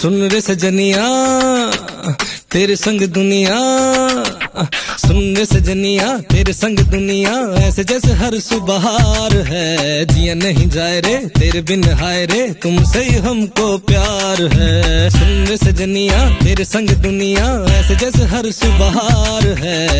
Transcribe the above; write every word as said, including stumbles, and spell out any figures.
सुन रे सजनिया तेरे संग दुनिया, सुन रे सजनिया तेरे संग दुनिया, ऐसे जैसे हर सुबह है। जिया नहीं जाए रे तेरे बिन हाय रे, तुमसे ही हमको प्यार है। सुन रे सजनिया तेरे संग दुनिया, ऐसे जैसे हर सुबह है।